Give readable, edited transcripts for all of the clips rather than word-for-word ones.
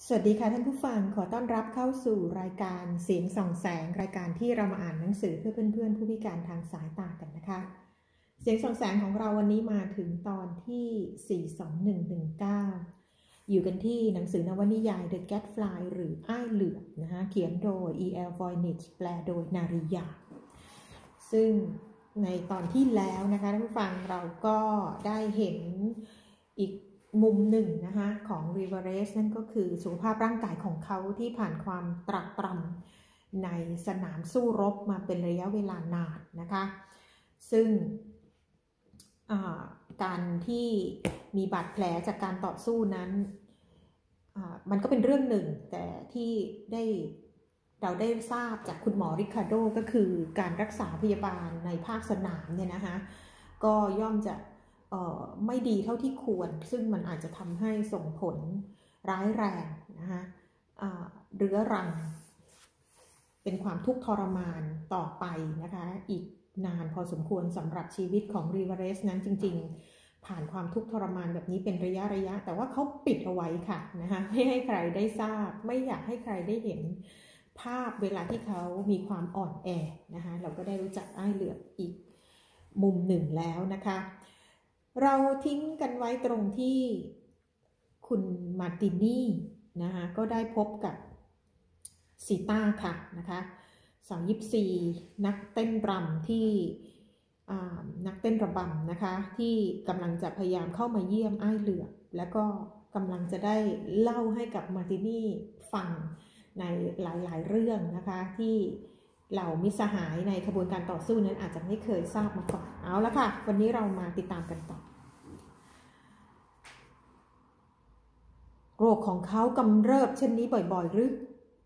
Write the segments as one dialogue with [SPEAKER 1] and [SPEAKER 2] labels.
[SPEAKER 1] สวัสดีค่ะท่านผู้ฟังขอต้อนรับเข้าสู่รายการเสียงส่องแสงรายการที่เรามาอ่านหนังสือเพื่อเพื่อนๆผู้พิการทางสายตากันนะคะเสียงส่องแสงของเราวันนี้มาถึงตอนที่42119อยู่กันที่หนังสือนวนิยาย The Gadfly หรืออ้ายเหลือบนะคะเขียนโดย E.L. Voynich แปลโดยนาริยาซึ่งในตอนที่แล้วนะคะท่านผู้ฟังเราก็ได้เห็นอีกมุมหนึ่งนะคะของริเวเรสนั่นก็คือสุขภาพร่างกายของเขาที่ผ่านความตรากตรำในสนามสู้รบมาเป็นระยะเวลานานนะคะซึ่งการที่มีบาดแผลจากการต่อสู้นั้นมันก็เป็นเรื่องหนึ่งแต่ที่เราได้ทราบจากคุณหมอริคาร์โดก็คือการรักษาพยาบาลในภาคสนามเนี่ยนะคะก็ย่อมจะไม่ดีเท่าที่ควรซึ่งมันอาจจะทำให้ส่งผลร้ายแรงนะคะเรื้อรังเป็นความทุกข์ทรมานต่อไปนะคะอีกนานพอสมควรสำหรับชีวิตของริเวเรสนั้นจริงๆผ่านความทุกข์ทรมานแบบนี้เป็นระยะแต่ว่าเขาปิดเอาไว้ค่ะนะคะไม่ให้ใครได้ทราบไม่อยากให้ใครได้เห็นภาพเวลาที่เขามีความอ่อนแอนะคะเราก็ได้รู้จักอ้ายเหลือบอีกมุมหนึ่งแล้วนะคะเราทิ้งกันไว้ตรงที่คุณมาร์ตินี่นะคะก็ได้พบกับซีต้าค่ะนะคะสาว24นักเต้นรำที่นักเต้นระบำนะคะที่กำลังจะพยายามเข้ามาเยี่ยมอ้ายเหลือบแล้วก็กำลังจะได้เล่าให้กับมาร์ตินี่ฟังในหลายๆเรื่องนะคะที่เหล่ามิตรสหายในขบวนการต่อสู้นั้นอาจจะไม่เคยทราบมาก่อนเอาละค่ะวันนี้เรามาติดตามกันต่อโรคของเขากำเริบเช่นนี้บ่อยๆหรือ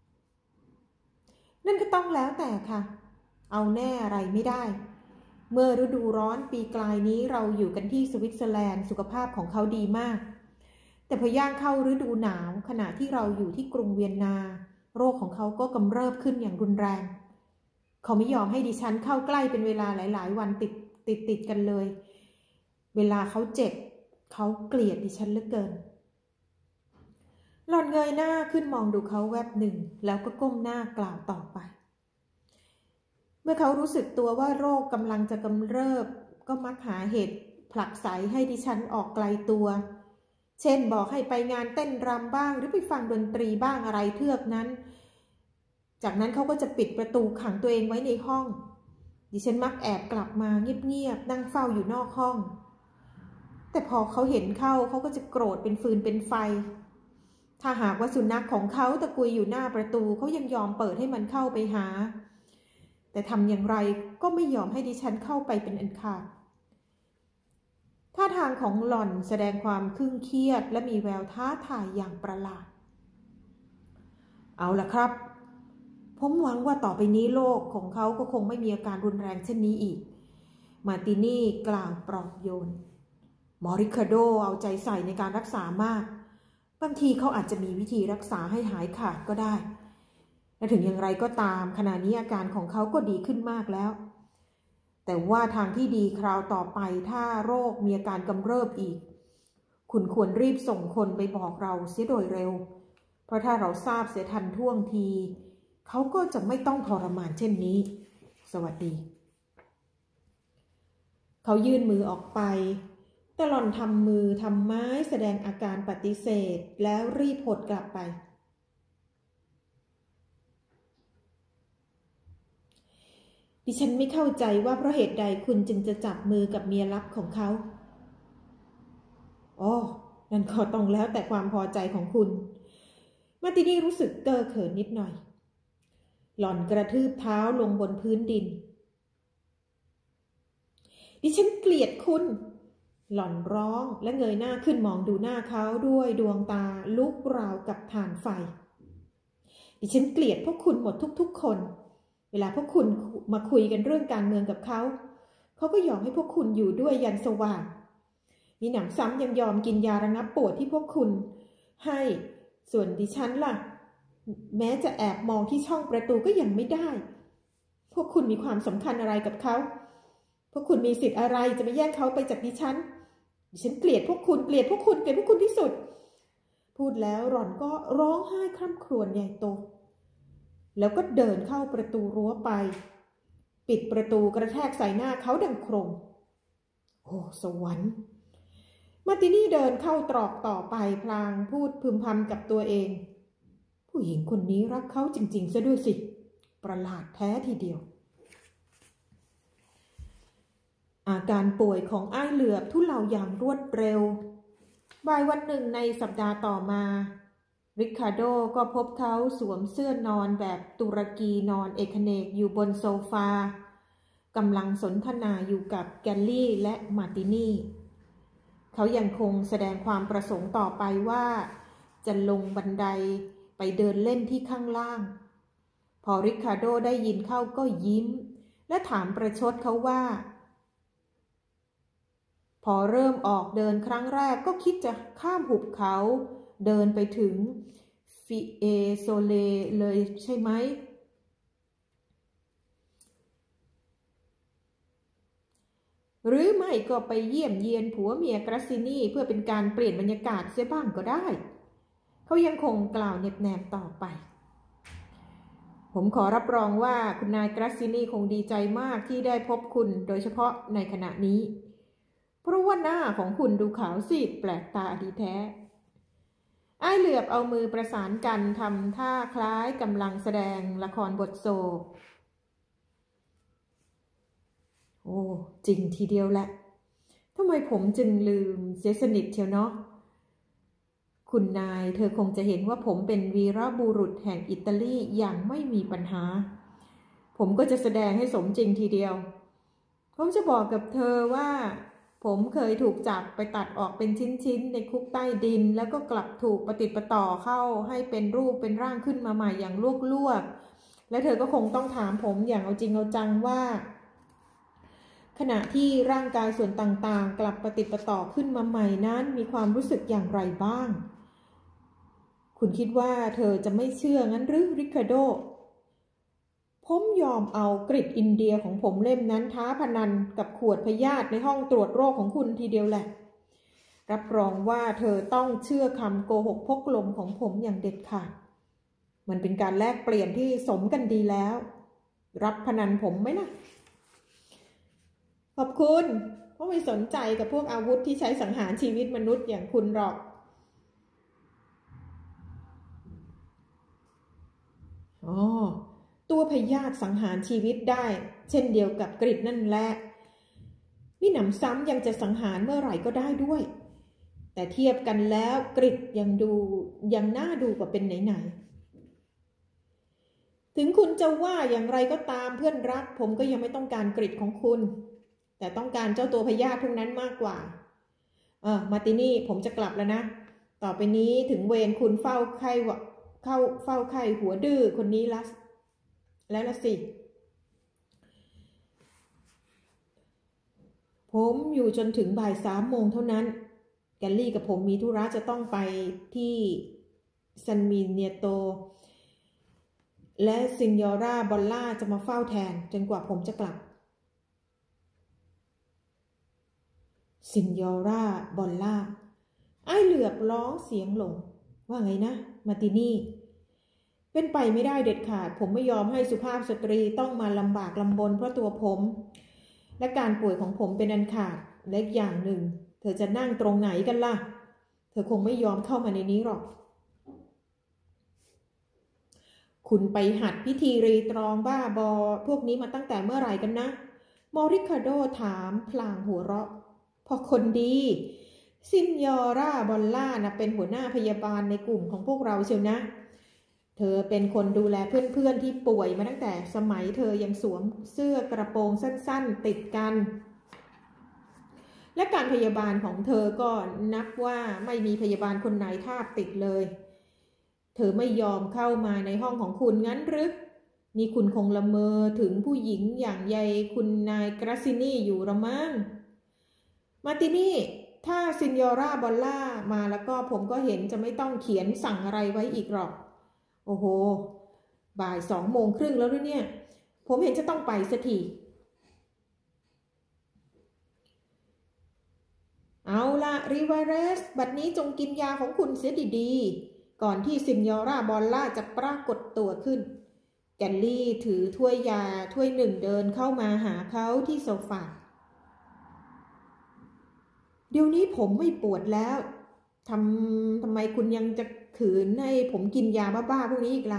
[SPEAKER 1] นั่นก็ต้องแล้วแต่ค่ะเอาแน่อะไรไม่ได้เมื่อฤดูร้อนปีกลายนี้เราอยู่กันที่สวิตเซอร์แลนด์สุขภาพของเขาดีมากแต่พอย่างเข้าฤดูหนาวขณะที่เราอยู่ที่กรุงเวียนนาโรคของเขาก็กำเริบขึ้นอย่างรุนแรงเขาไม่ยอมให้ดิฉันเข้าใกล้เป็นเวลาหลายๆวันติดกันเลยเวลาเขาเจ็บเขาเกลียดดิฉันเหลือเกินหล่อนเงยหน้าขึ้นมองดูเขาแวบหนึ่งแล้วก็ก้มหน้ากล่าวต่อไปเมื่อเขารู้สึกตัวว่าโรคกำลังจะกำเริบก็มักหาเหตุผลักไสให้ดิฉันออกไกลตัวเช่นบอกให้ไปงานเต้นรำบ้างหรือไปฟังดนตรีบ้างอะไรเทือกนั้นจากนั้นเขาก็จะปิดประตูขังตัวเองไว้ในห้องดิฉันมักแอบกลับมาเงียบๆนั่งเฝ้าอยู่นอกห้องแต่พอเขาเห็นเข้าเขาก็จะโกรธเป็นฟืนเป็นไฟถ้าหากว่าสุนัขของเขาตะกุยอยู่หน้าประตูเขายังยอมเปิดให้มันเข้าไปหาแต่ทำอย่างไรก็ไม่ยอมให้ดิฉันเข้าไปเป็นอันขาดท่าทางของหล่อนแสดงความเคร่งเครียดและมีแววท้าทายอย่างประหลาดเอาล่ะครับผมหวังว่าต่อไปนี้โรคของเขาก็คงไม่มีอาการรุนแรงเช่นนี้อีกมาร์ตินี่กล่าวปลอบโยนมอริคาโดเอาใจใส่ในการรักษามากบางทีเขาอาจจะมีวิธีรักษาให้หายขาดก็ได้และถึงอย่างไรก็ตามขณะนี้อาการของเขาก็ดีขึ้นมากแล้วแต่ว่าทางที่ดีคราวต่อไปถ้าโรคมีอาการกำเริบอีกคุณควรรีบส่งคนไปบอกเราเสียโดยเร็วเพราะถ้าเราทราบเสียทันท่วงทีเขาก็จะไม่ต้องทรมานเช่นนี้สวัสดีเขายื่นมือออกไปแต่หล่อนทำมือทำไม้แสดงอาการปฏิเสธแล้วรีบหดกลับไปดิฉันไม่เข้าใจว่าเพราะเหตุใดคุณจึงจะจับมือกับเมียลับของเขาอ๋อนั่นก็ต้องแล้วแต่ความพอใจของคุณมาร์ตินี่รู้สึกเก้อเขินนิดหน่อยหล่อนกระทืบเท้าลงบนพื้นดินดิฉันเกลียดคุณหล่อนร้องและเงยหน้าขึ้นมองดูหน้าเขาด้วยดวงตาลุกราวกับถ่านไฟดิฉันเกลียดพวกคุณหมดทุกๆคนเวลาพวกคุณมาคุยกันเรื่องการเมืองกับเขาก็ยอมให้พวกคุณอยู่ด้วยยันสว่างมีหนำซ้ำยังยอมกินยาระงับปวดที่พวกคุณให้ส่วนดิฉันล่ะแม้จะแอบมองที่ช่องประตูก็ยังไม่ได้พวกคุณมีความสำคัญอะไรกับเขาพวกคุณมีสิทธิ์อะไรจะมาแย่งเขาไปจากดิฉันเกลียดพวกคุณที่สุดพูดแล้วหล่อนก็ร้องไห้คร่ำครวญใหญ่โตแล้วก็เดินเข้าประตูรั้วไปปิดประตูกระแทกใส่หน้าเขาดังโครมโอ้สวรรค์มาร์ตินี่เดินเข้าตรอกต่อไปพลางพูดพึมพำกับตัวเองผู้หญิงคนนี้รักเขาจริงๆซะด้วยสิประหลาดแท้ทีเดียวอาการป่วยของอ้ายเหลือบทุเลาอย่างรวดเร็วบ่ายวันหนึ่งในสัปดาห์ต่อมาริคาร์โดก็พบเขาสวมเสื้อนอนแบบตุรกีนอนเอกเนกอยู่บนโซฟากำลังสนทนาอยู่กับแกลลี่และมาร์ตินี่เขายังคงแสดงความประสงค์ต่อไปว่าจะลงบันไดไปเดินเล่นที่ข้างล่างพอริคาร์โดได้ยินเข้าก็ยิ้มและถามประชดเขาว่าพอเริ่มออกเดินครั้งแรกก็คิดจะข้ามหุบเขาเดินไปถึงฟิเอโซเลเลยใช่ไหมหรือไม่ก็ไปเยี่ยมเยียนผัวเมียกราซินีเพื่อเป็นการเปลี่ยนบรรยากาศเสียบ้างก็ได้เขายังคงกล่าวเน็บแนมต่อไปผมขอรับรองว่าคุณนายกราซินีคงดีใจมากที่ได้พบคุณโดยเฉพาะในขณะนี้เพราะว่าหน้าของคุณดูขาวซีดแปลกตาดีแท้อ้ายเหลือบเอามือประสานกันทำท่าคล้ายกำลังแสดงละครบทโศกโอ้จริงทีเดียวแหละทำไมผมจึงลืมเสียสนิทเชียวเนาะคุณนายเธอคงจะเห็นว่าผมเป็นวีรบุรุษแห่งอิตาลีอย่างไม่มีปัญหาผมก็จะแสดงให้สมจริงทีเดียวผมจะบอกกับเธอว่าผมเคยถูกจับไปตัดออกเป็นชิ้นๆในคุกใต้ดินแล้วก็กลับถูกประติดประต่อเข้าให้เป็นรูปเป็นร่างขึ้นมาใหม่อย่างลวกๆและเธอก็คงต้องถามผมอย่างเอาจริงเอาจังว่าขณะที่ร่างกายส่วนต่างๆกลับประติดประต่อขึ้นมาใหม่นั้นมีความรู้สึกอย่างไรบ้างคุณคิดว่าเธอจะไม่เชื่องั้นหรือริคาร์โดผมยอมเอากริดอินเดียของผมเล่มนั้นท้าพนันกับขวดพยาธิในห้องตรวจโรคของคุณทีเดียวแหละรับรองว่าเธอต้องเชื่อคำโกหกพกลมของผมอย่างเด็ดขาดมันเป็นการแลกเปลี่ยนที่สมกันดีแล้วรับพนันผมไหมล่ะขอบคุณเพราะไม่สนใจกับพวกอาวุธที่ใช้สังหารชีวิตมนุษย์อย่างคุณหรอกอ๋อตัวพยาธิสังหารชีวิตได้เช่นเดียวกับกริดนั่นแหละมิหนำซ้ำยังจะสังหารเมื่อไหร่ก็ได้ด้วยแต่เทียบกันแล้วกริดยังน่าดูกว่าเป็นไหนๆถึงคุณจะว่าอย่างไรก็ตามเพื่อนรักผมก็ยังไม่ต้องการกริดของคุณแต่ต้องการเจ้าตัวพยาธิพวกนั้นมากกว่ามาร์ตินี่ผมจะกลับแล้วนะต่อไปนี้ถึงเวรคุณเฝ้าไข้หัวดื้อคนนี้แล้วละสิผมอยู่จนถึงบ่าย3 โมงเท่านั้นแกลลี่กับผมมีธุระจะต้องไปที่ซันมิเนียโตและซินยอร่าบอลล่าจะมาเฝ้าแทนจนกว่าผมจะกลับซินยอร่าบอลล่าไอ้เหลือบร้องเสียงหลงว่าไงนะมาร์ตินี่เป็นไปไม่ได้เด็ดขาดผมไม่ยอมให้สุภาพสตรีต้องมาลำบากลำบนเพราะตัวผมและการป่วยของผมเป็นอันขาดและอย่างหนึ่งเธอจะนั่งตรงไหนกันล่ะเธอคงไม่ยอมเข้ามาในนี้หรอกคุณไปหัดพิธีรีตรองบ้าบอพวกนี้มาตั้งแต่เมื่อไหร่กันนะมอริคาโดถามพลางหัวเราะพอคนดีซินยอร่าบอลล่านะเป็นหัวหน้าพยาบาลในกลุ่มของพวกเราเชียวนะเธอเป็นคนดูแลเพื่อนๆที่ป่วยมาตั้งแต่สมัยเธอยังสวมเสื้อกระโปรงสั้นๆติดกันและการพยาบาลของเธอก็นับว่าไม่มีพยาบาลคนไหนทาบติดเลยเธอไม่ยอมเข้ามาในห้องของคุณงั้นหรือนี่คุณคงละเมอถึงผู้หญิงอย่างใยคุณนายกราซินีอยู่ละมั้งมาร์ตินี่ถ้าซินยอร่าบอลล่ามาแล้วก็ผมก็เห็นจะไม่ต้องเขียนสั่งอะไรไว้อีกหรอกโอ้โหบ่าย2 โมงครึ่งแล้วด้วยเนี่ยผมเห็นจะต้องไปสักทีเอาละริวาเรสบัดนี้จงกินยาของคุณเสียดีๆก่อนที่ซินยอร่าบอลล่าจะปรากฏตัวขึ้นแกลลี่ถือถ้วยยาถ้วยหนึ่งเดินเข้ามาหาเขาที่โซฟาเดี๋ยวนี้ผมไม่ปวดแล้วทำไมคุณยังจะขืนให้ผมกินยาบ้าๆพวกนี้อีกล่ะ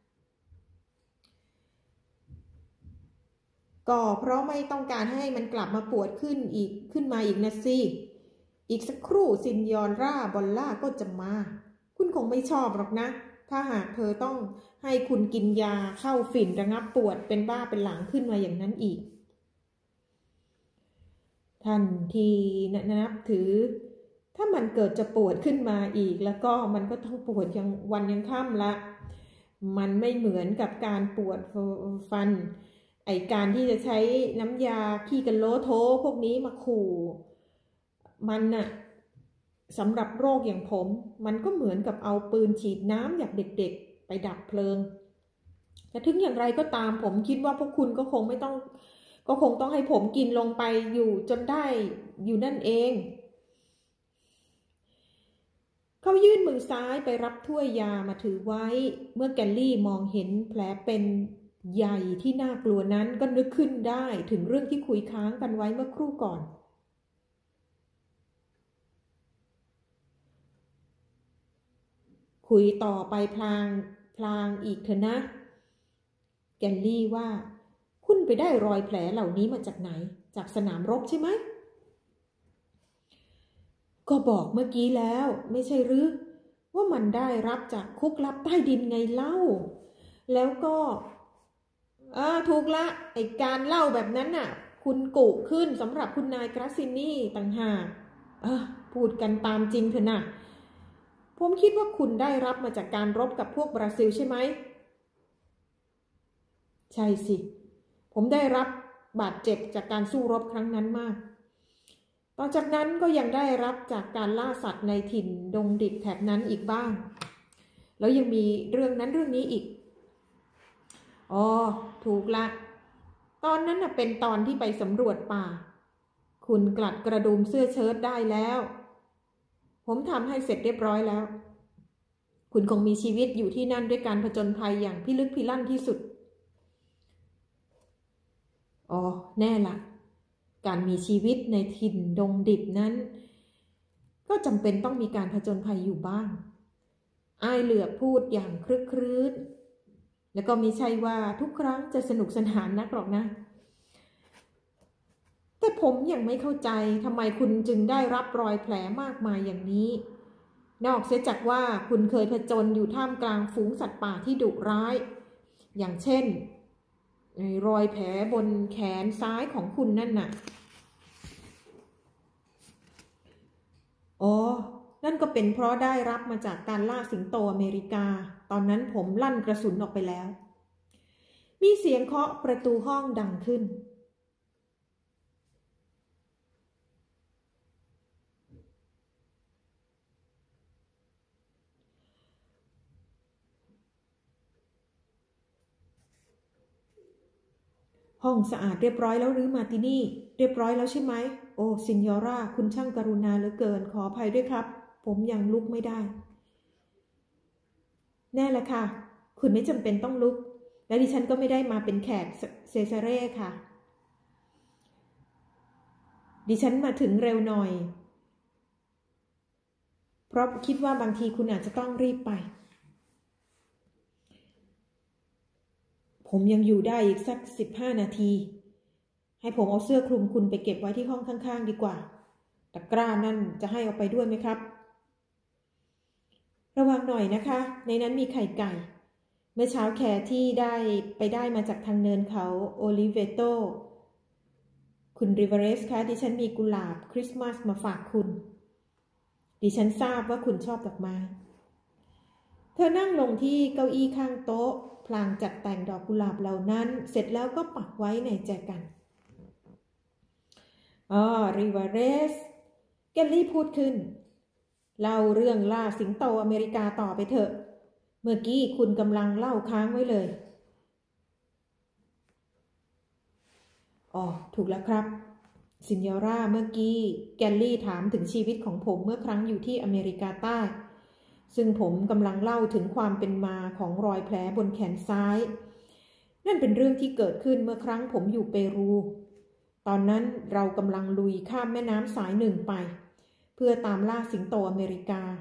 [SPEAKER 1] ก็เพราะไม่ต้องการให้มันกลับมาปวดขึ้นมาอีกนะสิอีกสักครู่ซินยอร่าบอลล่าก็จะมาคุณคงไม่ชอบหรอกนะถ้าหากเธอต้องให้คุณกินยาเข้าฝิ่นระงับปวดเป็นบ้าเป็นหลังขึ้นมาอย่างนั้นอีกท่านที่นับถือถ้ามันเกิดจะปวดขึ้นมาอีกแล้วก็มันก็ต้องปวดยังวันยังค่ำละมันไม่เหมือนกับการปวดฟันไอการที่จะใช้น้ำยาขี้กันโลโถพวกนี้มาขู่มันน่ะสำหรับโรคอย่างผมมันก็เหมือนกับเอาปืนฉีดน้ำอย่างเด็กๆไปดับเพลิงแต่ถึงอย่างไรก็ตามผมคิดว่าพวกคุณก็คงต้องให้ผมกินลงไปอยู่จนได้อยู่นั่นเองเขายื่นมือซ้ายไปรับถ้วยยามาถือไว้เมื่อแกลลี่มองเห็นแผลเป็นใหญ่ที่น่ากลัวนั้นก็นึกขึ้นได้ถึงเรื่องที่คุยค้างกันไว้เมื่อครู่ก่อนคุยต่อไปพลางอีกเถอะนะแกลลี่ว่าคุณไปได้รอยแผลเหล่านี้มาจากไหนจากสนามรบใช่ไหมก็บอกเมื่อกี้แล้วไม่ใช่หรือว่ามันได้รับจากคุกลับใต้ดินไงเล่าแล้วก็ถูกละไอการเล่าแบบนั้นน่ะคุณกุขึ้นสำหรับคุณนายกราซินี่ต่างหากพูดกันตามจริงเถอะนะผมคิดว่าคุณได้รับมาจากการรบกับพวกบราซิลใช่ไหมใช่สิผมได้รับบาดเจ็บจากการสู้รบครั้งนั้นมากต่อจากนั้นก็ยังได้รับจากการล่าสัตว์ในถิ่นดงดิบแถบนั้นอีกบ้างแล้วยังมีเรื่องนั้นเรื่องนี้อีกถูกละตอนนั้นเป็นตอนที่ไปสำรวจป่าคุณกลัดกระดุมเสื้อเชิ้ตได้แล้วผมทำให้เสร็จเรียบร้อยแล้วคุณคงมีชีวิตอยู่ที่นั่นด้วยการผจญภัยอย่างพิลึกพิลั่นที่สุดแน่ละการมีชีวิตในถิ่นดงดิบนั้นก็จำเป็นต้องมีการผจญภัยอยู่บ้างอ้ายเหลือพูดอย่างครึกครื้นแล้วก็ไม่ใช่ว่าทุกครั้งจะสนุกสนานนักหรอกนะแต่ผมยังไม่เข้าใจทำไมคุณจึงได้รับรอยแผลมากมายอย่างนี้นอกเสียจากว่าคุณเคยผจญอยู่ท่ามกลางฝูงสัตว์ป่าที่ดุร้ายอย่างเช่นรอยแผลบนแขนซ้ายของคุณนั่นน่ะนั่นก็เป็นเพราะได้รับมาจากการล่าสิงโตอเมริกาตอนนั้นผมลั่นกระสุนออกไปแล้วมีเสียงเคาะประตูห้องดังขึ้นห้องสะอาดเรียบร้อยแล้วหรือมาตินี่เรียบร้อยแล้วใช่ไหมซินยอร่าคุณช่างกรุณาเหลือเกินขออภัยด้วยครับผมยังลุกไม่ได้แน่ละค่ะคุณไม่จำเป็นต้องลุกและดิฉันก็ไม่ได้มาเป็นแขกเซซาเร่ค่ะดิฉันมาถึงเร็วหน่อยเพราะคิดว่าบางทีคุณอาจจะต้องรีบไปผมยังอยู่ได้อีกสัก15 นาทีให้ผมเอาเสื้อคลุมคุณไปเก็บไว้ที่ห้องข้างๆดีกว่าตะกร้านั่นจะให้เอาไปด้วยไหมครับระวังหน่อยนะคะในนั้นมีไข่ไก่เมื่อเช้าแคร์ที่ได้มาจากทางเนินเขาโอลิเวโตคุณริเวเรสคะดิฉันมีกุหลาบคริสต์มาสมาฝากคุณดิฉันทราบว่าคุณชอบดอกไม้เธอนั่งลงที่เก้าอี้ข้างโต๊ะพลางจัดแต่งดอกกุหลาบเหล่านั้นเสร็จแล้วก็ปักไว้ในแจกันริเวเรสแกลลี่พูดขึ้นเล่าเรื่องล่าสิงโตอเมริกาต่อไปเถอะเมื่อกี้คุณกำลังเล่าค้างไว้เลยถูกแล้วครับซินยอร่าเมื่อกี้แกลลี่ถามถึงชีวิตของผมเมื่อครั้งอยู่ที่อเมริกาใต้ซึ่งผมกำลังเล่าถึงความเป็นมาของรอยแผลบนแขนซ้ายนั่นเป็นเรื่องที่เกิดขึ้นเมื่อครั้งผมอยู่เปรูตอนนั้นเรากำลังลุยข้ามแม่น้ำสายหนึ่งไปเพื่อตามล่าสิงโตอเมริกา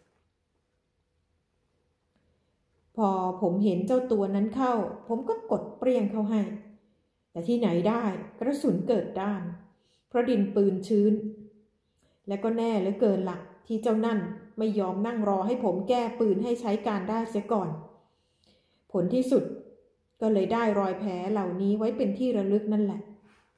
[SPEAKER 1] พอผมเห็นเจ้าตัวนั้นเข้าผมก็กดเปรี้ยงเข้าให้แต่ที่ไหนได้กระสุนเกิดด้านเพราะดินปืนชื้นและก็แน่เหลือเกินละที่เจ้านั่นไม่ยอมนั่งรอให้ผมแก้ปืนให้ใช้การได้เสียก่อนผลที่สุดก็เลยได้รอยแผลเหล่านี้ไว้เป็นที่ระลึกนั่นแหละ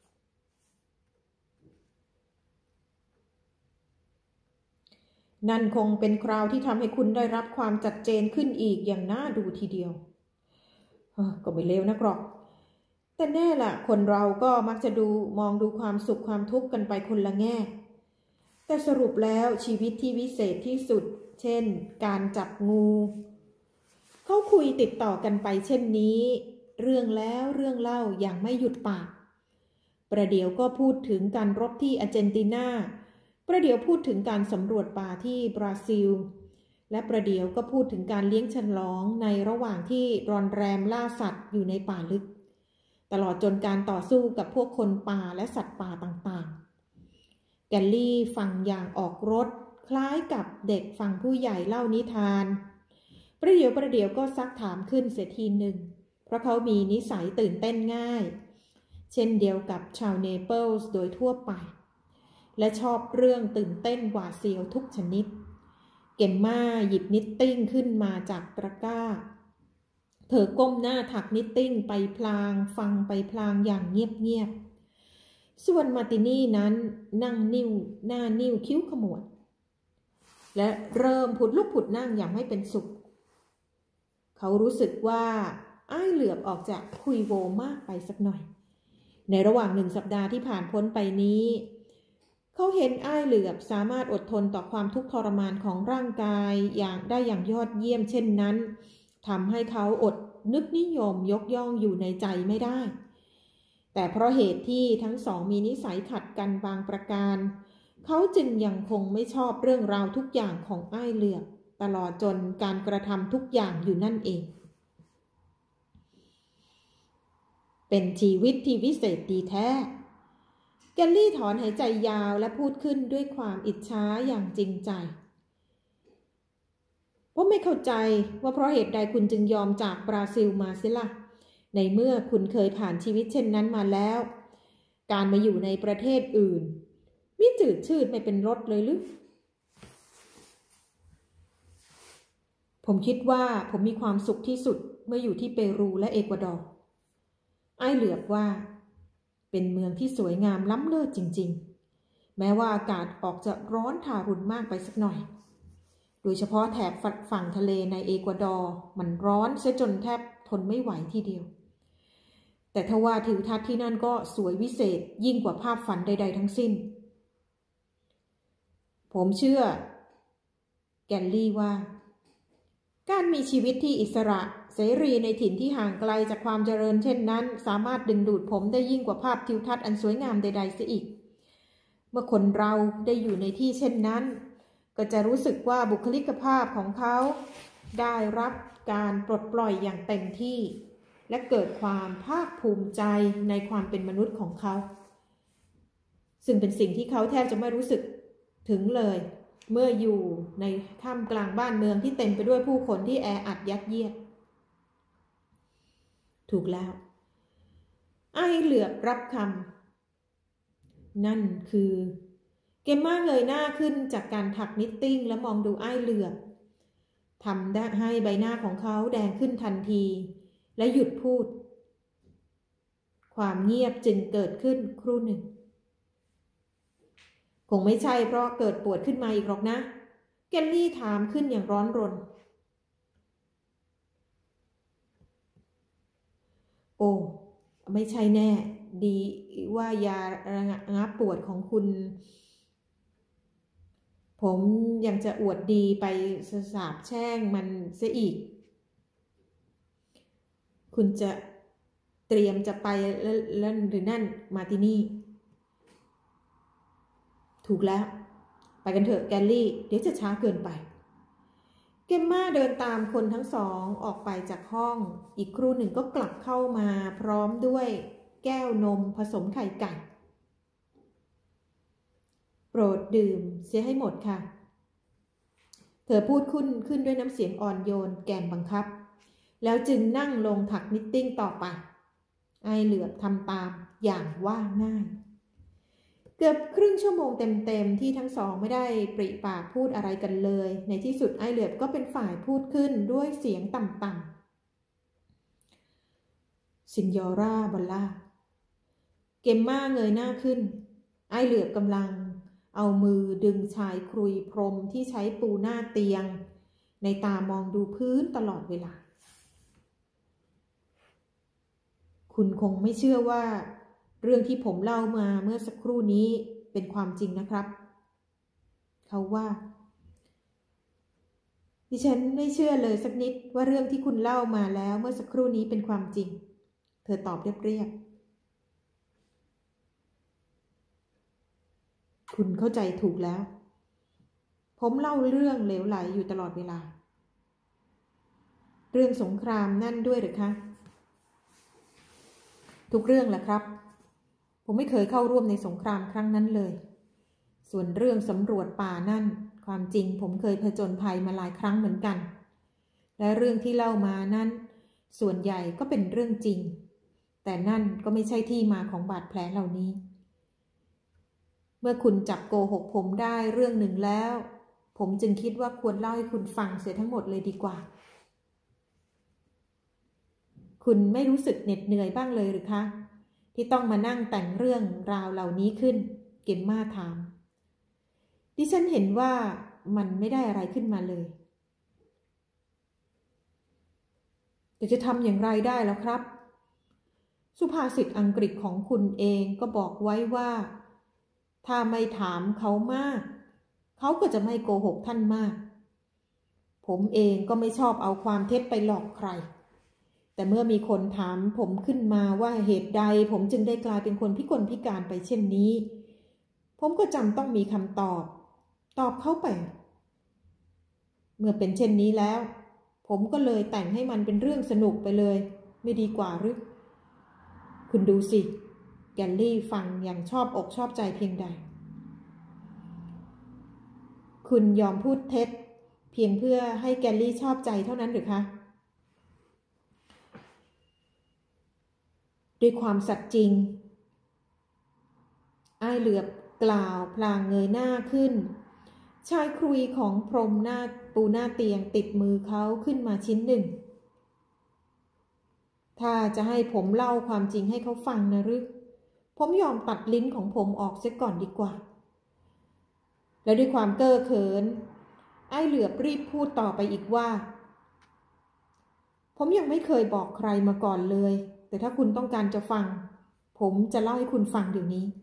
[SPEAKER 1] นั่นคงเป็นคราวที่ทำให้คุณได้รับความชัดเจนขึ้นอีกอย่างน่าดูทีเดียวก็ไม่เลวนักหรอกแต่แน่ล่ะคนเราก็มักจะมองดูความสุขความทุกข์กันไปคนละแง่แต่สรุปแล้วชีวิตที่วิเศษที่สุดเช่นการจับงูเขาคุยติดต่อกันไปเช่นนี้เรื่องแล้วเรื่องเล่าอย่างไม่หยุดปากประเดี๋ยวก็พูดถึงการรบที่อาร์เจนตินาประเดี๋ยวพูดถึงการสำรวจป่าที่บราซิลและประเดี๋ยวก็พูดถึงการเลี้ยงฉลองในระหว่างที่รอนแรมล่าสัตว์อยู่ในป่าลึกตลอดจนการต่อสู้กับพวกคนป่าและสัตว์ป่าต่างๆแกลลี่ฟังอย่างออกรสคล้ายกับเด็กฟังผู้ใหญ่เล่านิทานประเดี๋ยวก็ซักถามขึ้นเสียทีหนึ่งเพราะเขามีนิสัยตื่นเต้นง่ายเช่นเดียวกับชาวเนเปิลส์โดยทั่วไปและชอบเรื่องตื่นเต้นหวาดเสียวทุกชนิดเกมม่าหยิบนิตติ้งขึ้นมาจากตะกร้าเธอก้มหน้าถักนิตติ้งไปพลางฟังไปพลางอย่างเงียบๆส่วนมาร์ตินี่นั้นนั่งนิ่วหน้านิ่วคิ้วขมวดและเริ่มผุดลุกผุดนั่งอย่างไม่เป็นสุขเขารู้สึกว่าอ้ายเหลือบออกจากคุยโวมากไปสักหน่อยในระหว่าง1 สัปดาห์ที่ผ่านพ้นไปนี้เขาเห็นอ้ายเหลือบสามารถอดทนต่อความทุกข์ทรมานของร่างกายอย่างยอดเยี่ยมเช่นนั้นทำให้เขาอดนึกนิยมยกย่องอยู่ในใจไม่ได้แต่เพราะเหตุที่ทั้งสองมีนิสัยขัดกันบางประการเขาจึงยังคงไม่ชอบเรื่องราวทุกอย่างของอ้ายเหลือบตลอดจนการกระทำทุกอย่างอยู่นั่นเองเป็นชีวิตที่วิเศษดีแท้แกลลี่ถอนหายใจยาวและพูดขึ้นด้วยความอิจฉาอย่างจริงใจผมไม่เข้าใจว่าเพราะเหตุใดคุณจึงยอมจากบราซิลมาสิล่ะในเมื่อคุณเคยผ่านชีวิตเช่นนั้นมาแล้วการมาอยู่ในประเทศอื่นมิจืดชืดไม่เป็นรสเลยหรือผมคิดว่าผมมีความสุขที่สุดเมื่ออยู่ที่เปรูและเอกวาดอร์อ้ายเหลือบว่าเป็นเมืองที่สวยงามล้ำเลิศจริงๆแม้ว่าอากาศออกจะร้อนทารุณมากไปสักหน่อยโดยเฉพาะแถบฝั่งทะเลในเอกวาดอร์มันร้อนเสียจนแทบทนไม่ไหวทีเดียวแต่ทว่าทิวทัศน์ที่นั่นก็สวยวิเศษยิ่งกว่าภาพฝันใดๆทั้งสิ้นผมเชื่อแกลลี่ว่าการมีชีวิตที่อิสระเสรีในถิ่นที่ห่างไกลจากความเจริญเช่นนั้นสามารถดึงดูดผมได้ยิ่งกว่าภาพทิวทัศน์อันสวยงามใดๆเสียอีกเมื่อคนเราได้อยู่ในที่เช่นนั้นก็จะรู้สึกว่าบุคลิกภาพของเขาได้รับการปลดปล่อยอย่างเต็มที่และเกิดความภาคภูมิใจในความเป็นมนุษย์ของเขาซึ่งเป็นสิ่งที่เขาแทบจะไม่รู้สึกถึงเลยเมื่ออยู่ในท่ามกลางบ้านเมืองที่เต็มไปด้วยผู้คนที่แออัดยัดเยียดถูกแล้วอ้ายเหลือบรับคำนั่นคือเกมม่าเงยหน้าขึ้นจากการถักนิตติ้งและมองดูอ้ายเหลือบทำได้ให้ใบหน้าของเขาแดงขึ้นทันทีและหยุดพูดความเงียบจึงเกิดขึ้นครู่หนึ่งคงไม่ใช่เพราะเกิดปวดขึ้นมาอีกหรอกนะแกลลี่ถามขึ้นอย่างร้อนรนโอ้ไม่ใช่แน่ดีว่ายาระงับปวดของคุณผมยังจะอวดดีไปสาบแช่งมันเสียอีกคุณจะเตรียมจะไปแล้วหรือนั่นมาที่นี่ถูกแล้วไปกันเถอะแกลลี่เดี๋ยวจะช้าเกินไปเกมม่าเดินตามคนทั้งสองออกไปจากห้องอีกครู่หนึ่งก็กลับเข้ามาพร้อมด้วยแก้วนมผสมไข่ไก่โปรดดื่มเสียให้หมดค่ะเธอพูดขึ้นด้วยน้ำเสียงอ่อนโยนแกนบังคับแล้วจึงนั่งลงถักนิตติ้งต่อไปไอเหลือบทำตามอย่างว่าง่ายเกือบครึ่งชั่วโมงเต็มๆที่ทั้งสองไม่ได้ปริปากพูดอะไรกันเลยในที่สุดไอเหลือบก็เป็นฝ่ายพูดขึ้นด้วยเสียงต่ำๆซินยอร่าบอลล่าเกมม่าเงยหน้าขึ้นไอเหลือบกำลังเอามือดึงชายครุยพรมที่ใช้ปูหน้าเตียงในตามองดูพื้นตลอดเวลาคุณคงไม่เชื่อว่าเรื่องที่ผมเล่ามาเมื่อสักครู่นี้เป็นความจริงนะครับเขาว่าดิฉันไม่เชื่อเลยสักนิดว่าเรื่องที่คุณเล่ามาแล้วเมื่อสักครู่นี้เป็นความจริงเธอตอบเรียบๆคุณเข้าใจถูกแล้วผมเล่าเรื่องเหลวไหลอยู่ตลอดเวลาเรื่องสงครามนั่นด้วยหรือคะทุกเรื่องแหละครับผมไม่เคยเข้าร่วมในสงครามครั้งนั้นเลยส่วนเรื่องสำรวจป่านั่นความจริงผมเคยผจญภัยมาหลายครั้งเหมือนกันและเรื่องที่เล่ามานั้นส่วนใหญ่ก็เป็นเรื่องจริงแต่นั่นก็ไม่ใช่ที่มาของบาดแผลเหล่านี้เมื่อคุณจับโกหกผมได้เรื่องหนึ่งแล้วผมจึงคิดว่าควรเล่าให้คุณฟังเสียทั้งหมดเลยดีกว่าคุณไม่รู้สึกเหน็ดเหนื่อยบ้างเลยหรือคะที่ต้องมานั่งแต่งเรื่องราวเหล่านี้ขึ้นเกมม่าถามดิฉันเห็นว่ามันไม่ได้อะไรขึ้นมาเลยแต่จะทำอย่างไรได้แล้วครับสุภาษิตอังกฤษของคุณเองก็บอกไว้ว่าถ้าไม่ถามเขามากเขาก็จะไม่โกหกท่านมากผมเองก็ไม่ชอบเอาความเท็จไปหลอกใครแต่เมื่อมีคนถามผมขึ้นมาว่าเหตุใดผมจึงได้กลายเป็นคนพิกลพิการไปเช่นนี้ผมก็จำต้องมีคำตอบเขาไปเมื่อเป็นเช่นนี้แล้วผมก็เลยแต่งให้มันเป็นเรื่องสนุกไปเลยไม่ดีกว่าหรือคุณดูสิแกลลี่ฟังอย่างชอบอกชอบใจเพียงใดคุณยอมพูดเท็จเพียงเพื่อให้แกลลี่ชอบใจเท่านั้นหรือคะด้วยความสัตย์จริงอ้ายเหลือบกล่าวพลางเงยหน้าขึ้นชายครุยของพรมหน้าปูหน้าเตียงติดมือเขาขึ้นมาชิ้นหนึ่งถ้าจะให้ผมเล่าความจริงให้เขาฟังนะหรือผมยอมตัดลิ้นของผมออกเสียก่อนดีกว่าและด้วยความเก้อเขินอ้ายเหลือบรีบพูดต่อไปอีกว่าผมยังไม่เคยบอกใครมาก่อนเลยแต่ถ้าคุณต้องการจะฟังผมจะเล่าให้คุณฟังเดี๋ยวนี้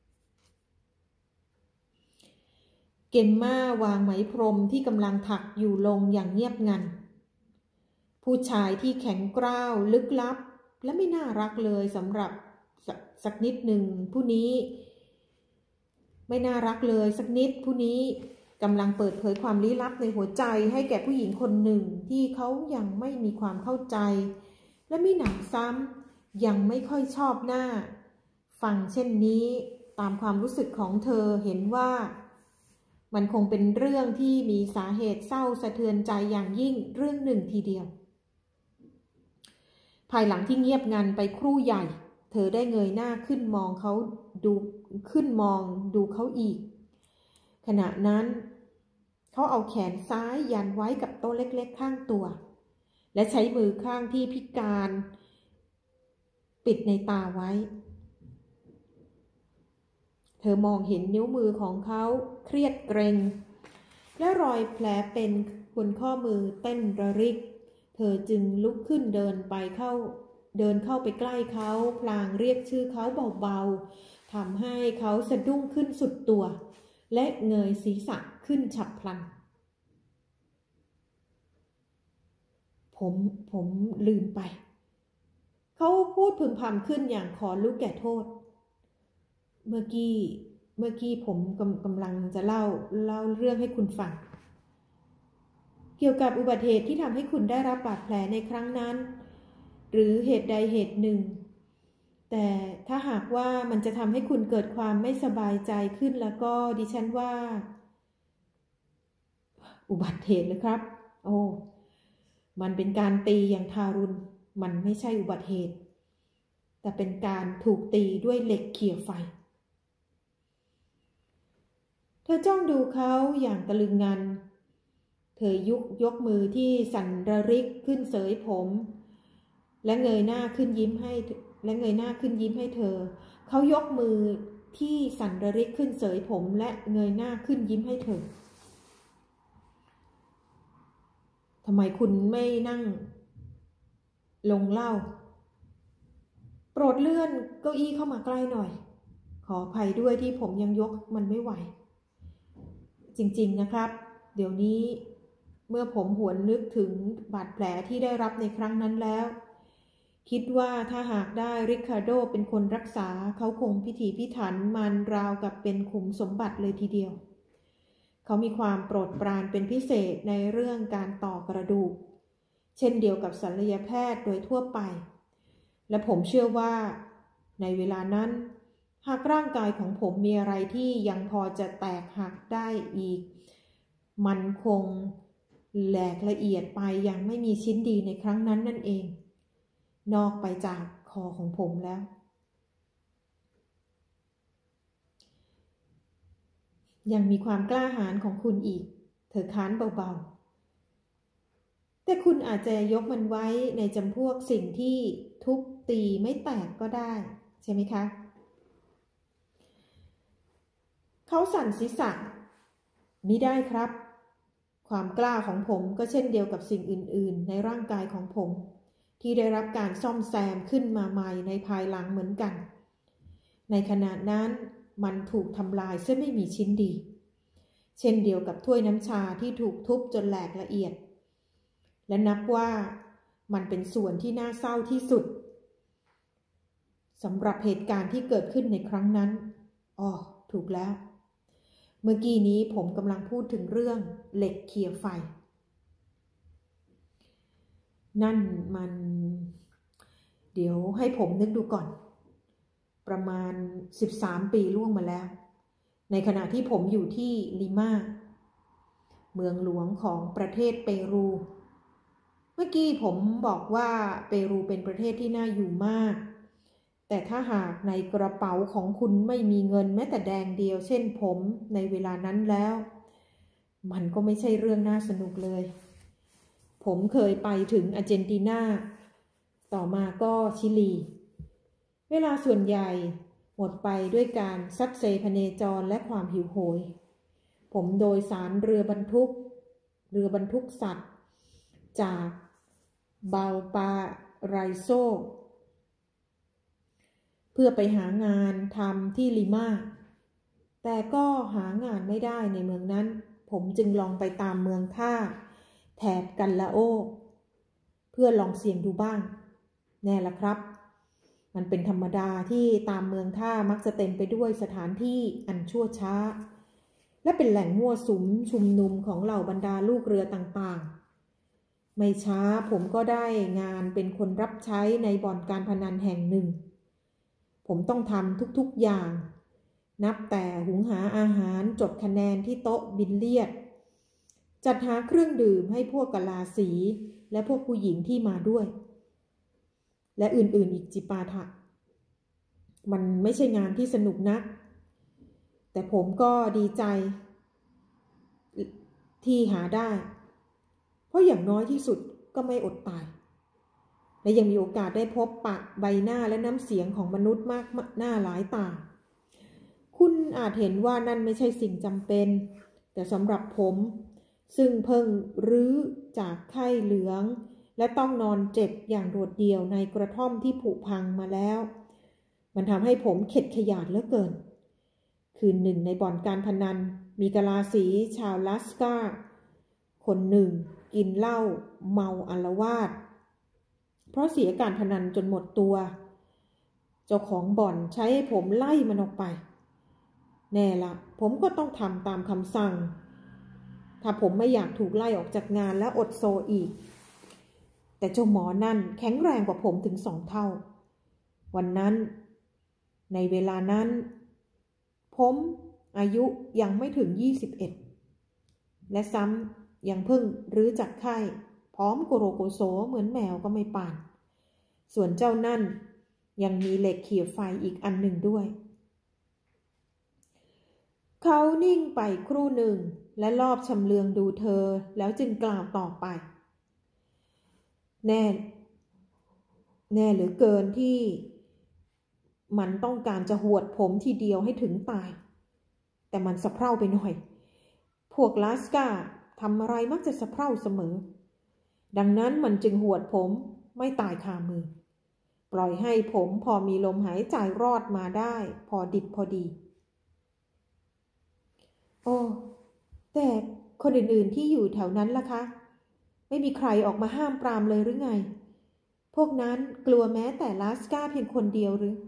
[SPEAKER 1] เกมม่าวางไหมพรมที่กำลังถักอยู่ลงอย่างเงียบงันผู้ชายที่แข็งกร้าวลึกลับและไม่น่ารักเลยสำหรับสักนิดหนึ่งผู้นี้ไม่น่ารักเลยสักนิดผู้นี้กำลังเปิดเผยความลี้ลับในหัวใจให้แก่ผู้หญิงคนหนึ่งที่เขายังไม่มีความเข้าใจและมีหนำซ้ำยังไม่ค่อยชอบหน้าฟังเช่นนี้ตามความรู้สึกของเธอเห็นว่ามันคงเป็นเรื่องที่มีสาเหตุเศร้าสะเทือนใจอย่างยิ่งเรื่องหนึ่งทีเดียวภายหลังที่เงียบงันไปครู่ใหญ่เธอได้เงยหน้าขึ้นมองเขาดูเขาอีกขณะนั้นเขาเอาแขนซ้ายยันไว้กับโต๊ะเล็กๆข้างตัวและใช้มือข้างที่พิการปิดในตาไว้เธอมองเห็นนิ้วมือของเขาเครียดเกร็งและรอยแผลเป็นบนข้อมือเต้นระริกเธอจึงลุกขึ้นเดินเข้าไปใกล้เขาพลางเรียกชื่อเขาเบาๆทำให้เขาสะดุ้งขึ้นสุดตัวและเงยศีรษะขึ้นฉับพลันผมลืมไปเขาพูดพึมพำขึ้นอย่างขอรู้แก่โทษเมื่อกี้เมื่อกี้ผมกำลังจะเล่าเรื่องให้คุณฟังเกี่ยวกับอุบัติเหตุที่ทำให้คุณได้รับบาดแผลในครั้งนั้นหรือเหตุใดเหตุหนึ่งแต่ถ้าหากว่ามันจะทำให้คุณเกิดความไม่สบายใจขึ้นแล้วก็ดิฉันว่าอุบัติเหตุเลยครับโอ้มันเป็นการตีอย่างทารุณมันไม่ใช่อุบัติเหตุแต่เป็นการถูกตีด้วยเหล็กเขี่ยไฟเธอจ้องดูเขาอย่างตะลึงงันเธอยกมือที่สั่นระริกขึ้นเสยผมและเงยหน้าขึ้นยิ้มให้เธอเขายกมือที่สั่นระริกขึ้นเสยผมและเงยหน้าขึ้นยิ้มให้เธอทำไมคุณไม่นั่งลงเล่าโปรดเลื่อนเก้าอี้เข้ามาใกล้หน่อยขออภัยด้วยที่ผมยังยกมันไม่ไหวจริงๆนะครับเดี๋ยวนี้เมื่อผมหวนนึกถึงบาดแผลที่ได้รับในครั้งนั้นแล้วคิดว่าถ้าหากได้ริคาร์โดเป็นคนรักษาเขาคงพิถีพิถันมันราวกับเป็นขุมสมบัติเลยทีเดียวเขามีความโปรดปรานเป็นพิเศษในเรื่องการต่อกระดูกเช่นเดียวกับศัลยแพทย์โดยทั่วไปและผมเชื่อว่าในเวลานั้นหากร่างกายของผมมีอะไรที่ยังพอจะแตกหักได้อีกมันคงแหลกละเอียดไปอย่างไม่มีชิ้นดีในครั้งนั้นนั่นเองนอกไปจากคอของผมแล้วยังมีความกล้าหาญของคุณอีกเธอค้านเบาๆแต่คุณอาจจะยกมันไว้ในจำพวกสิ่งที่ทุบตีไม่แตกก็ได้ใช่ไหมคะเขาสั่นศีรษะมิได้ครับความกล้าของผมก็เช่นเดียวกับสิ่งอื่นๆในร่างกายของผมที่ได้รับการซ่อมแซมขึ้นมาใหม่ในภายหลังเหมือนกันในขณะนั้นมันถูกทำลายเสียไม่มีชิ้นดีเช่นเดียวกับถ้วยน้ำชาที่ถูกทุบจนแหลกละเอียดและนับว่ามันเป็นส่วนที่น่าเศร้าที่สุดสำหรับเหตุการณ์ที่เกิดขึ้นในครั้งนั้นถูกแล้วเมื่อกี้นี้ผมกำลังพูดถึงเรื่องเหล็กเขี่ยไฟนั่นมันเดี๋ยวให้ผมนึกดูก่อนประมาณ13 ปีล่วงมาแล้วในขณะที่ผมอยู่ที่ลิมาเมืองหลวงของประเทศเปรูเมื่อกี้ผมบอกว่าเปรูเป็นประเทศที่น่าอยู่มากแต่ถ้าหากในกระเป๋าของคุณไม่มีเงินแม้แต่แดงเดียวเช่นผมในเวลานั้นแล้วมันก็ไม่ใช่เรื่องน่าสนุกเลยผมเคยไปถึงอาร์เจนตินาต่อมาก็ชิลีเวลาส่วนใหญ่หมดไปด้วยการซัดเซพเนจรและความหิวโหยผมโดยสารเรือบรรทุกสัตว์จากบาลปาไรโซเพื่อไปหางานทำที่ลิมาแต่ก็หางานไม่ได้ในเมืองนั้นผมจึงลองไปตามเมืองท่าแถบกันลาโอเพื่อลองเสี่ยงดูบ้างแน่ละครับมันเป็นธรรมดาที่ตามเมืองท่ามักจะเต็มไปด้วยสถานที่อันชั่วช้าและเป็นแหล่งมั่วสุมชุมนุมของเหล่าบรรดาลูกเรือต่างๆไม่ช้าผมก็ได้งานเป็นคนรับใช้ในบ่อนการพนันแห่งหนึ่งผมต้องทำทุกๆอย่างนับแต่หุงหาอาหารจดคะแนนที่โต๊ะบิลเลียดจัดหาเครื่องดื่มให้พวกกะลาสีและพวกผู้หญิงที่มาด้วยและอื่นๆอีกจิปาถะมันไม่ใช่งานที่สนุกนักแต่ผมก็ดีใจที่หาได้เพราะอย่างน้อยที่สุดก็ไม่อดตายและยังมีโอกาสได้พบปะใบหน้าและน้ำเสียงของมนุษย์มากหน้าหลายตาคุณอาจเห็นว่านั่นไม่ใช่สิ่งจำเป็นแต่สำหรับผมซึ่งเพิ่งรื้อจากไข้เหลืองและต้องนอนเจ็บอย่างโดดเดี่ยวในกระท่อมที่ผุพังมาแล้วมันทำให้ผมเข็ดขยาดเหลือเกินคืนหนึ่งในบ่อนการพนันมีกะลาสีชาวลาสกาคนหนึ่งกินเหล้าเมาอาละวาดเพราะเสียการพนันจนหมดตัวเจ้าของบ่อนใช้ให้ผมไล่มันออกไปแน่ละผมก็ต้องทำตามคำสั่งถ้าผมไม่อยากถูกไล่ออกจากงานและอดโซอีกแต่เจ้าหมอนั่นแข็งแรงกว่าผมถึง2 เท่าวันนั้นในเวลานั้นผมอายุยังไม่ถึง21และซ้ำยังเพิ่งรื้อจากไข้พร้อมโกโรโกโซเหมือนแมวก็ไม่ป่านส่วนเจ้านั่นยังมีเหล็กเขี่ยไฟอีกอันหนึ่งด้วยเขานิ่งไปครู่หนึ่งและลอบชำเลืองดูเธอแล้วจึงกล่าวต่อไปแน่เหลือเกินที่มันต้องการจะหวดผมทีเดียวให้ถึงตายแต่มันสะเพร่าไปหน่อยพวกลาสกาทำอะไรมักจะสะเพร่าเสมอดังนั้นมันจึงหวดผมไม่ตายคามือปล่อยให้ผมพอมีลมหายใจรอดมาได้พอดิบพอดีโอ้แต่คนอื่นๆที่อยู่แถวนั้นล่ะคะไม่มีใครออกมาห้ามปรามเลยหรือไงพวกนั้นกลัวแม้แต่ลาสกาเพียงคนเดียวหรือ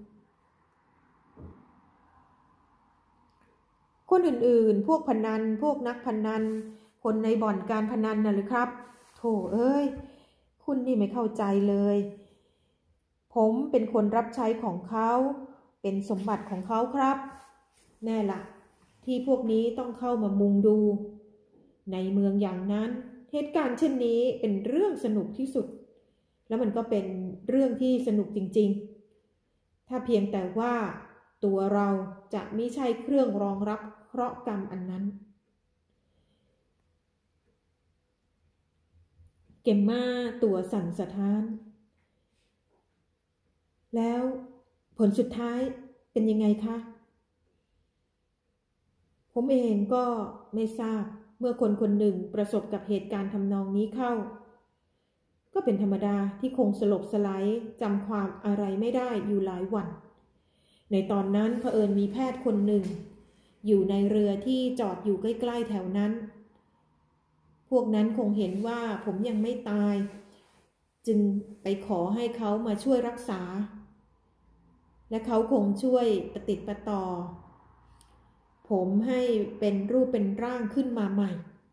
[SPEAKER 1] คนอื่นๆพวกพนันพวกนักพนันคนในบ่อนการพนันน่ะหรือครับโธ่เอ้ยคุณนี่ไม่เข้าใจเลยผมเป็นคนรับใช้ของเขาเป็นสมบัติของเขาครับแน่ละที่พวกนี้ต้องเข้ามามุงดูในเมืองอย่างนั้นเหตุการณ์เช่นนี้เป็นเรื่องสนุกที่สุดแล้วมันก็เป็นเรื่องที่สนุกจริงๆถ้าเพียงแต่ว่าตัวเราจะไม่ใช่เครื่องรองรับเคราะห์กรรมอันนั้นเกมม่าตัวสั่นสะท้านแล้วผลสุดท้ายเป็นยังไงคะผมเองก็ไม่ทราบเมื่อคนคนหนึ่งประสบกับเหตุการณ์ทำนองนี้เข้าก็เป็นธรรมดาที่คงสลบสลายจำความอะไรไม่ได้อยู่หลายวันในตอนนั้นเผอิญมีแพทย์คนหนึ่งอยู่ในเรือที่จอดอยู่ใกล้ๆแถวนั้นพวกนั้นคงเห็นว่าผมยังไม่ตายจึงไปขอให้เขามาช่วยรักษาและเขาคงช่วยปฏิติดประต่อผมให้เป็นรูปเป็นร่างขึ้นมาใหม่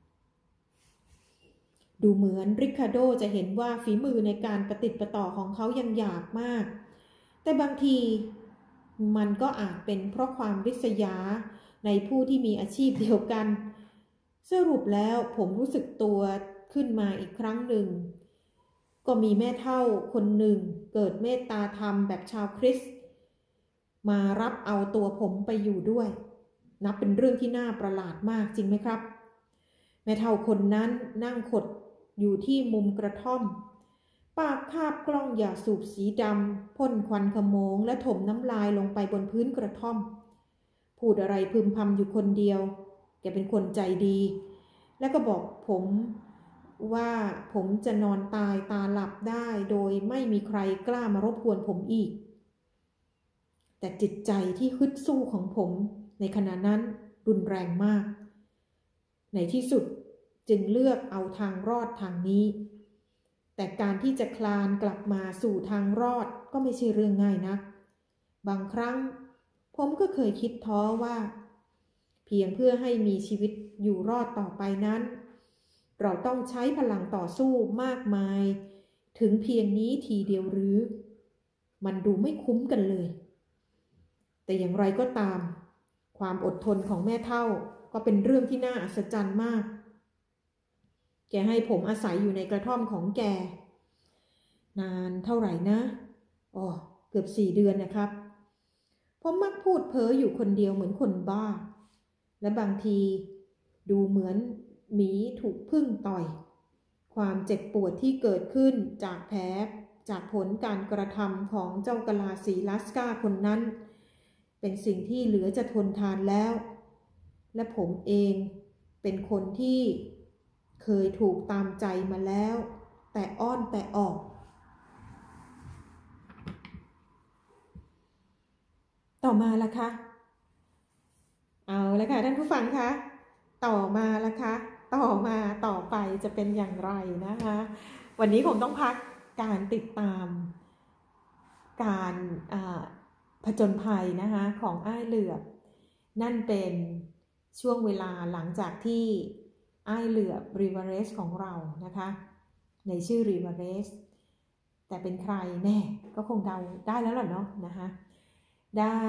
[SPEAKER 1] ดูเหมือนริคาร์โดจะเห็นว่าฝีมือในการปฏิติดประต่อของเขายังหยาบมากแต่บางทีมันก็อาจเป็นเพราะความริษยาในผู้ที่มีอาชีพเดียวกันสรุปแล้วผมรู้สึกตัวขึ้นมาอีกครั้งหนึ่งก็มีแม่เฒ่าคนหนึ่งเกิดเมตตาธรรมแบบชาวคริสต์มารับเอาตัวผมไปอยู่ด้วยนับเป็นเรื่องที่น่าประหลาดมากจริงไหมครับแม่เฒ่าคนนั้นนั่งขดอยู่ที่มุมกระท่อมปากคาบกล้องยาสูบสีดำพ่นควันขโมงและถมน้ำลายลงไปบนพื้นกระท่อมพูดอะไรพึมพำอยู่คนเดียวแกเป็นคนใจดีแล้วก็บอกผมว่าผมจะนอนตายตาหลับได้โดยไม่มีใครกล้ามารบกวนผมอีกแต่จิตใจที่ฮึดสู้ของผมในขณะนั้นรุนแรงมากในที่สุดจึงเลือกเอาทางรอดทางนี้แต่การที่จะคลานกลับมาสู่ทางรอดก็ไม่ใช่เรื่องง่ายนักบางครั้งผมก็เคยคิดท้อว่าเพียงเพื่อให้มีชีวิตอยู่รอดต่อไปนั้นเราต้องใช้พลังต่อสู้มากมายถึงเพียงนี้ทีเดียวหรือมันดูไม่คุ้มกันเลยแต่อย่างไรก็ตามความอดทนของแม่เฒ่าก็เป็นเรื่องที่น่าอัศจรรย์มากแกให้ผมอาศัยอยู่ในกระท่อมของแกนานเท่าไหร่นะเกือบ4 เดือนนะครับผมมักพูดเพ้ออยู่คนเดียวเหมือนคนบ้าและบางทีดูเหมือนหมีถูกผึ้งต่อยความเจ็บปวดที่เกิดขึ้นจากแผลจากผลการกระทำของเจ้ากะลาสีลาสกาคนนั้นเป็นสิ่งที่เหลือจะทนทานแล้วและผมเองเป็นคนที่เคยถูกตามใจมาแล้วแต่อ้อนแต่ออกต่อมาล่ะคะเอาละค่ะท่านผู้ฟังคะต่อมาล่ะคะต่อไปจะเป็นอย่างไรนะคะวันนี้ผมต้องพักการติดตามการผจญภัยนะคะของอ้ายเหลือบนั่นเป็นช่วงเวลาหลังจากที่อ้ายเหลือบริเวเรสของเรานะคะในชื่อริเวเรสแต่เป็นใครแน่ก็คงเดาได้แล้วล่ะเนาะนะคะได้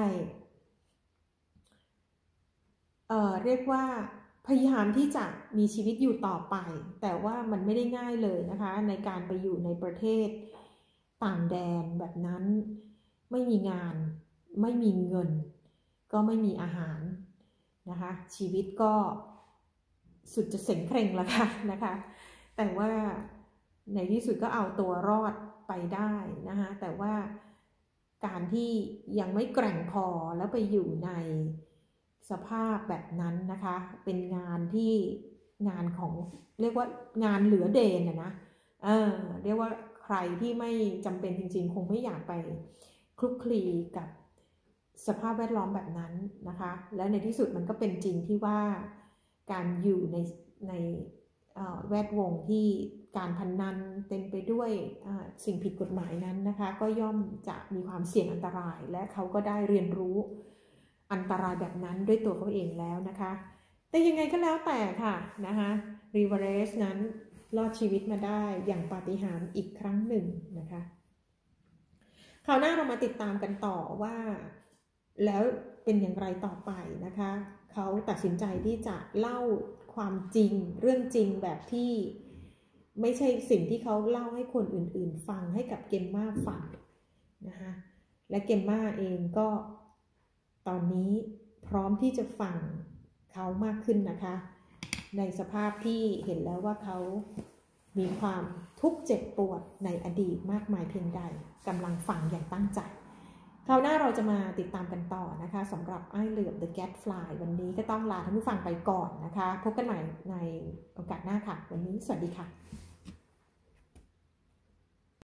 [SPEAKER 1] เรียกว่าพยายามที่จะมีชีวิตอยู่ต่อไปแต่ว่ามันไม่ได้ง่ายเลยนะคะในการไปอยู่ในประเทศต่างแดนแบบนั้นไม่มีงานไม่มีเงินก็ไม่มีอาหารนะคะชีวิตก็สุดจะเส็งเคร่งแล้วค่ะนะคะแต่ว่าในที่สุดก็เอาตัวรอดไปได้นะคะแต่ว่าการที่ยังไม่แกร่งพอแล้วไปอยู่ในสภาพแบบนั้นนะคะเป็นงานที่งานของเรียกว่างานเหลือเดนนะเรียกว่าใครที่ไม่จำเป็นจริงๆคงไม่อยากไปคลุกคลีกับสภาพแวดล้อมแบบนั้นนะคะและในที่สุดมันก็เป็นจริงที่ว่าการอยู่ในแวดวงที่การพนันเต็มไปด้วยสิ่งผิดกฎหมายนั้นนะคะก็ย่อมจะมีความเสี่ยงอันตรายและเขาก็ได้เรียนรู้อันตรายแบบนั้นด้วยตัวเขาเองแล้วนะคะแต่ยังไงก็แล้วแต่ค่ะนะคะริเวเรสนั้นรอดชีวิตมาได้อย่างปาฏิหาริย์อีกครั้งหนึ่งนะคะคราวหน้าเรามาติดตามกันต่อว่าแล้วเป็นอย่างไรต่อไปนะคะเขาตัดสินใจที่จะเล่าความจริงเรื่องจริงแบบที่ไม่ใช่สิ่งที่เขาเล่าให้คนอื่นๆฟังให้กับเกมม่าฟังนะคะและเกมม่าเองก็ตอนนี้พร้อมที่จะฟังเขามากขึ้นนะคะในสภาพที่เห็นแล้วว่าเขามีความทุกข์เจ็บปวดในอดีตมากมายเพียงใดกำลังฟังอย่างตั้งใจคราวหน้าเราจะมาติดตามกันต่อนะคะสำหรับอ้ายเหลือบ The Gadfly วันนี้ก็ต้องลาท่านผู้ฟังไปก่อนนะคะพบกันใหม่ในโอกาสหน้าค่ะวันนี้สวัสดีค่ะ